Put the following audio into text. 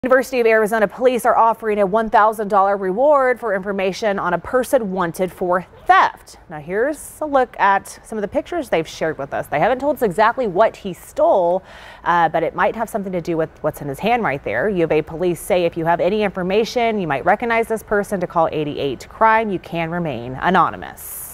University of Arizona police are offering a $1,000 reward for information on a person wanted for theft. Now here's a look at some of the pictures they've shared with us. They haven't told us exactly what he stole, but it might have something to do with what's in his hand right there. U of A police say if you have any information, you might recognize this person, to call 88 Crime. You can remain anonymous.